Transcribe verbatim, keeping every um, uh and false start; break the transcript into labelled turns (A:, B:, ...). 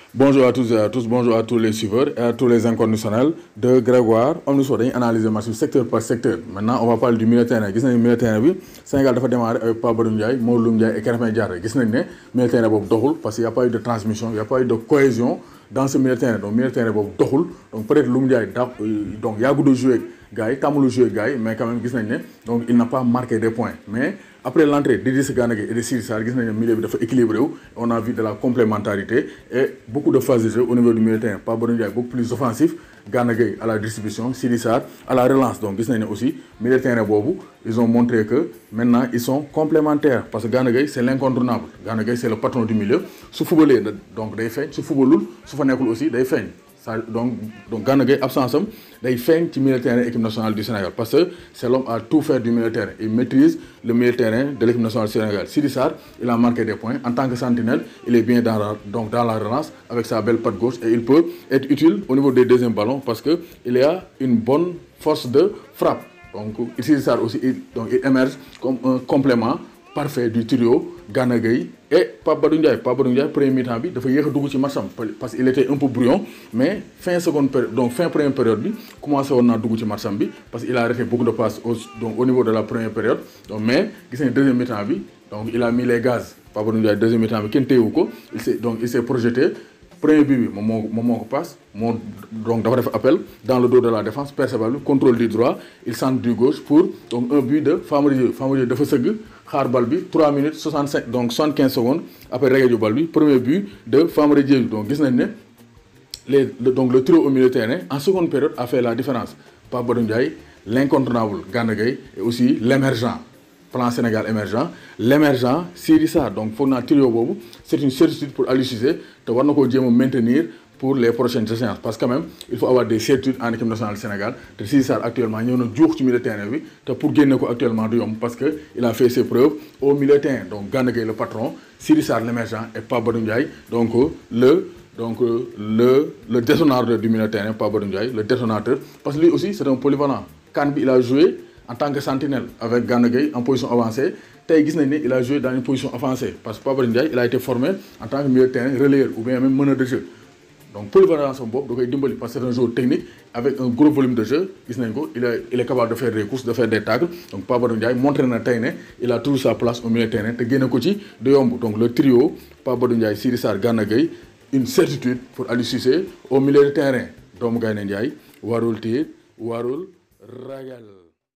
A: Bonjour à tous et à tous, bonjour à tous les suiveurs et à tous les inconditionnels de Grégoire. On nous souhaite analyser le match secteur par secteur. Maintenant, on va parler du milieu de terrain. Vous voyez, le milieu de terrain, le Sénégal a démarré avec Pape Badou Ndiaye, Mawlou Ndiaye et Krépin Diatta. Vous voyez, le milieu de terrain est dohul parce qu'il n'y a pas eu de transmission, il n'y a pas eu de cohésion dans ce milieu de terrain. Donc, le milieu de terrain est dohul. Donc, peut-être Loum Ndiaye, donc il y a beaucoup de joueurs, gars, il joué gars, mais quand même, vous voyez, donc il n'a pas marqué des points. Mais après l'entrée d'Idrissa Gana Gueye et de Sidi Sarr, le milieu est équilibré. On a vu de la complémentarité et beaucoup de phases de jeu au niveau du milieu de terrain. Pape Badou Ndiaye beaucoup plus offensif, Gana Gueye à la distribution, Sidi Sarr à la relance. Donc, vous aussi, milieu de terrain, ils ont montré que maintenant ils sont complémentaires. Parce que Gana Gueye c'est l'incontournable. Gana Gueye c'est le patron du milieu. Sous footballé, donc des faits, sous footballul, sous fanekul aussi, des faits. Ça, donc, donc Gana Gueye absence day feeñ ci milieu de terrain équipe nationale du Sénégal parce que c'est l'homme à tout faire du milieu de terrain. Il maîtrise le milieu de terrain de l'équipe nationale du Sénégal. Sidi Sarr, il a marqué des points. En tant que sentinelle, il est bien dans la, donc dans la relance avec sa belle patte gauche et il peut être utile au niveau des deuxièmes ballons parce qu'il a une bonne force de frappe. Donc Sidi Sarr aussi, il, donc, il émerge comme un complément parfait du trio Gana Gueye et Pape Badou Ndiaye. Pape Badou Ndiaye, premier mi-temps, il a fait un match parce qu'il était un peu brouillon, mais fin seconde période, donc fin première période, il a commencé à faire match parce qu'il a arrêté beaucoup de passes au, donc, au niveau de la première période. Donc, mais il a deuxième mi-temps, donc il a mis les gaz. Pape Badou Ndiaye, deuxième mi-temps, il s'est donc il s'est projeté. Premier but, moment passe, donc d'avoir fait appel dans le dos de la défense, percevable, contrôle du droit, il centre du gauche pour donc, un but de Famara Famara de Fesseg, Harbalbi, trois minutes soixante-cinq, donc soixante-quinze secondes après Régay Balbi, premier but de Famara donc les, le, donc le trio au milieu de terrain, en seconde période, a fait la différence. Pape Badou Ndiaye, l'incontournable Gana Gueye et aussi l'émergent. Plan Sénégal émergent, l'émergent Sidi Sarr. Donc, faut trio c'est une certitude pour Aliou Cissé de maintenir pour les prochaines séances. Parce que quand même, il faut avoir des certitudes en équipe nationale du Sénégal. De Sidi Sarr actuellement, il y a un jour qui milieu de terrain pour gagner actuellement parce qu'il a fait ses preuves au milieu de terrain. Donc, Gana Gueye le patron, Sidi Sarr l'émergent et Pape Badou Ndiaye. Donc, le donc le, le détonateur du milieu de terrain, Pape Badou Ndiaye, le détonateur. Parce que lui aussi, c'est un polyvalent. Quand il a joué en tant que sentinelle avec Gana Gueye en position avancée, il a joué dans une position avancée. Parce que Pape Badou Ndiaye, il a été formé en tant que milieu de terrain, relayeur ou bien même meneur de jeu. Donc, polyvalent dans son bob, parce que c'est un joueur technique avec un gros volume de jeu. Il est, il est capable de faire des courses, de faire des tacles. Donc, Pape Badou Ndiaye montre qu'il a toujours sa place au milieu de terrain. Donc, le trio, Pape Badou Ndiaye, Sidi Sarr, Gana Gueye, une certitude pour Aliou Cissé au milieu de terrain. Donc, Gana Ndiaye, Warul Tir, Warul Ragal.